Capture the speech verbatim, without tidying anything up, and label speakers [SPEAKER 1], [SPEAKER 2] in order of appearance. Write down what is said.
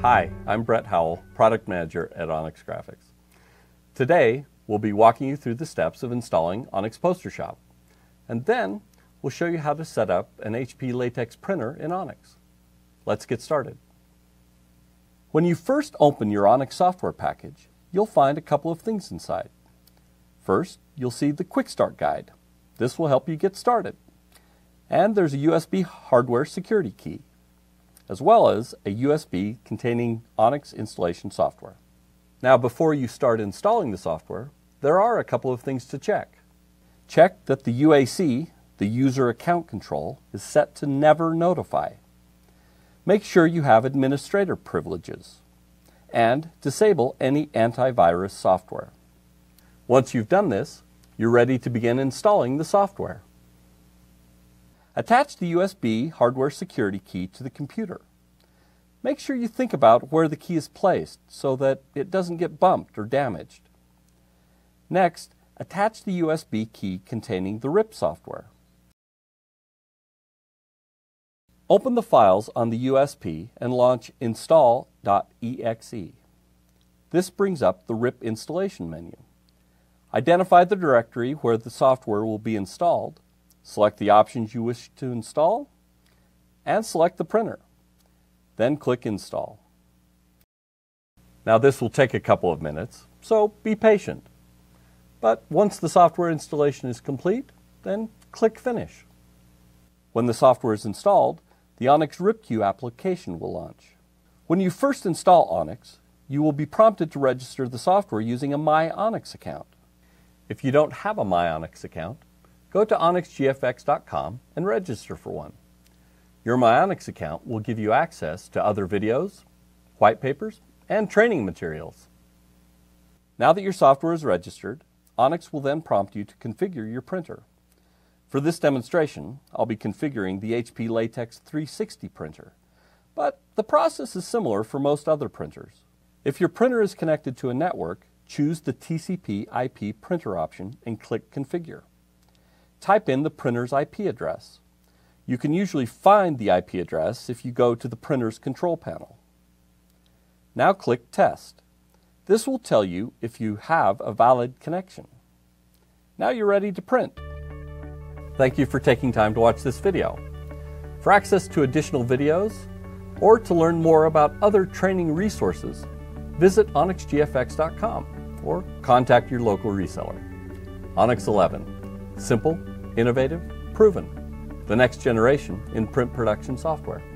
[SPEAKER 1] Hi, I'm Brett Howell, Product Manager at ONYX Graphics. Today, we'll be walking you through the steps of installing ONYX PosterShop, and then we'll show you how to set up an H P Latex printer in ONYX. Let's get started. When you first open your ONYX software package, you'll find a couple of things inside. First, you'll see the Quick Start Guide. This will help you get started. And there's a U S B hardware security key, as well as a U S B containing ONYX installation software. Now, before you start installing the software, there are a couple of things to check. Check that the U A C, the user account control, is set to Never Notify. Make sure you have administrator privileges, and disable any antivirus software. Once you've done this, you're ready to begin installing the software. Attach the U S B hardware security key to the computer. Make sure you think about where the key is placed so that it doesn't get bumped or damaged. Next, attach the U S B key containing the R I P software. Open the files on the U S B and launch install dot E X E. This brings up the R I P installation menu. Identify the directory where the software will be installed, select the options you wish to install, and select the printer. Then click Install. Now, this will take a couple of minutes, so be patient. But once the software installation is complete, then click Finish. When the software is installed, the ONYX R I P Queue application will launch. When you first install ONYX, you will be prompted to register the software using a My ONYX account. If you don't have a My ONYX account, go to onyx G F X dot com and register for one. Your My ONYX account will give you access to other videos, white papers, and training materials. Now that your software is registered, ONYX will then prompt you to configure your printer. For this demonstration, I'll be configuring the H P Latex three sixty printer, but the process is similar for most other printers. If your printer is connected to a network, choose the T C P I P printer option and click Configure. Type in the printer's I P address. You can usually find the I P address if you go to the printer's control panel. Now click Test. This will tell you if you have a valid connection. Now you're ready to print. Thank you for taking time to watch this video. For access to additional videos, or to learn more about other training resources, visit onyx G F X dot com or contact your local reseller. ONYX eleven. Simple, innovative, proven. The next generation in print production software.